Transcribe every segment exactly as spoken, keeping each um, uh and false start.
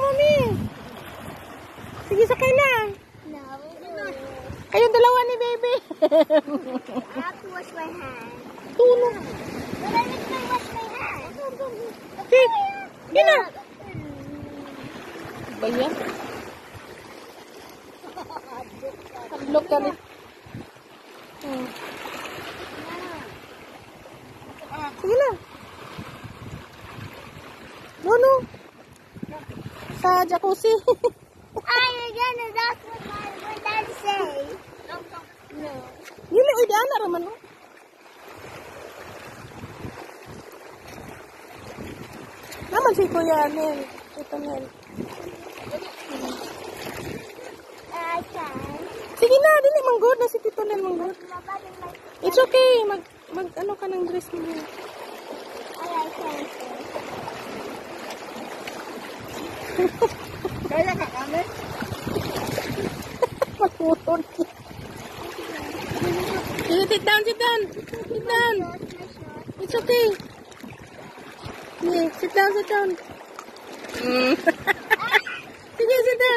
mami. Sige, sakay na. No. Kayong dalawa ni baby. I have to wash my hands. Tulong. But I need to wash my hands. Sige. Sige na. Ba yan? Look at it. Hmm. Sige na. No, no. Sa jacuzzi. Ah, you're gonna, that's what my what dad say. No. Dili, uy, di ana raman, no? Naman si Kuya Nel. Ito Nel. I can. Sige na, dili, manggod na si Tito Nel, manggod. It's okay, mag, mag, ano ka ng dress mo. I can. Kaya ka kami? Magputol. Sige, sit down, sit down. Sit down. It's okay. Yeah, sit down, sit down. Mm. Sige, sit down.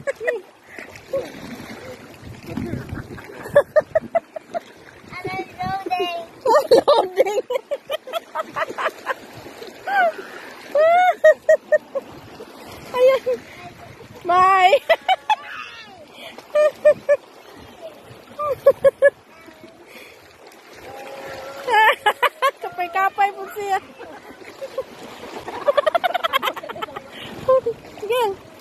I'm unloading. Loading. Ayan. Bye. Kapay-kapay po siya. Sige.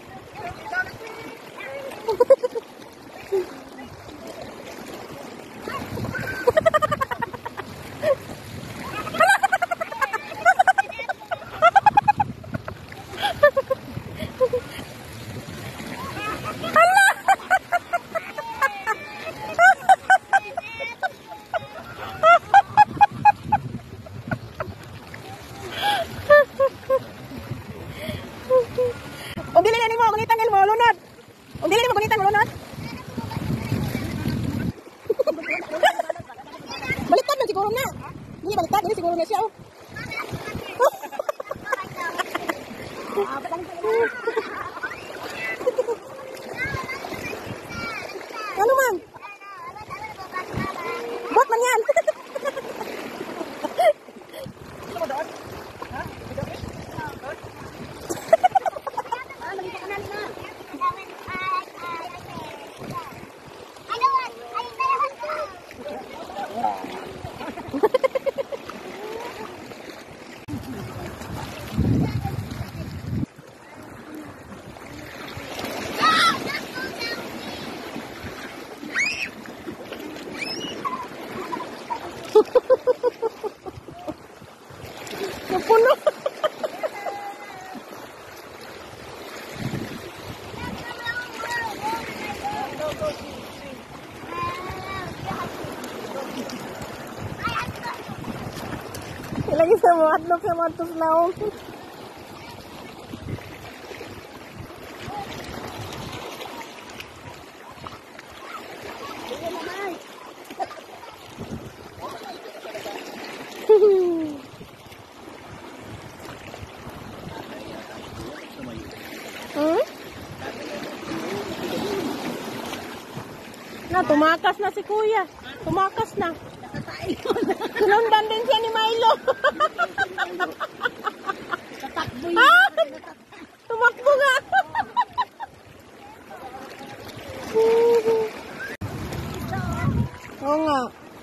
Ug dili na nimo mangitan mo lunod. Ug dili nimo mangitan mo lunod. Baliktad na siguro na. Dili baliktad, dili siguro na siya. Oh. Ano man? Bot man yan. Napuno. Lagi sa mga atlog sa mga tuslaw. Hmm? Na, tumakas na si Kuya. Tumakas na. Sinundan din siya ni Milo. Ah! Tumakbo nga. Oo nga.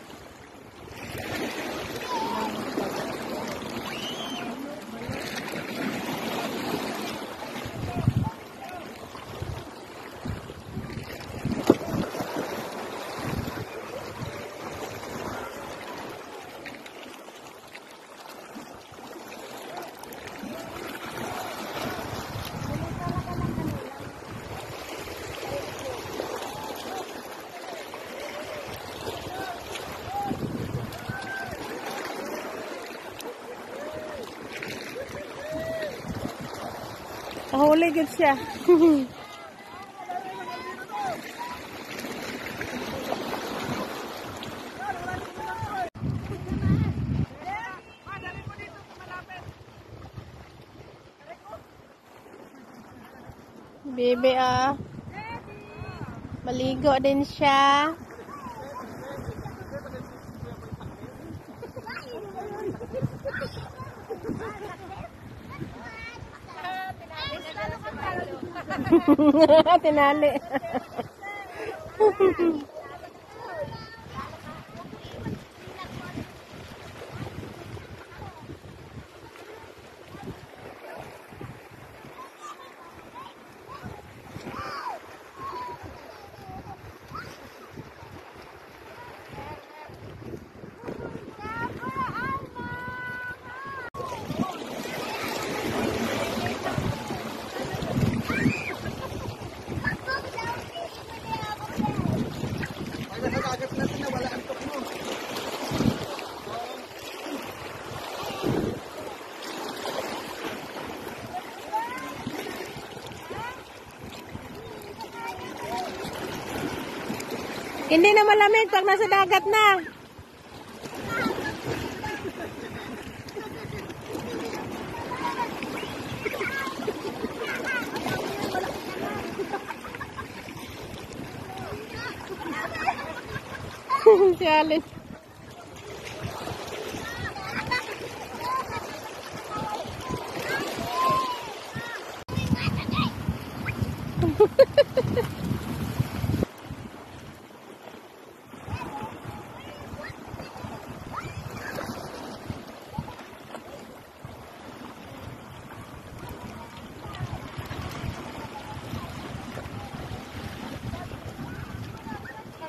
Huli gud siya. Bebe, ah. Maligo din siya. Tinali. Hindi na malamig pag nasa dagat na. Si Alice.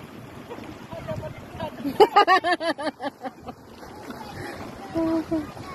Ha ha ha.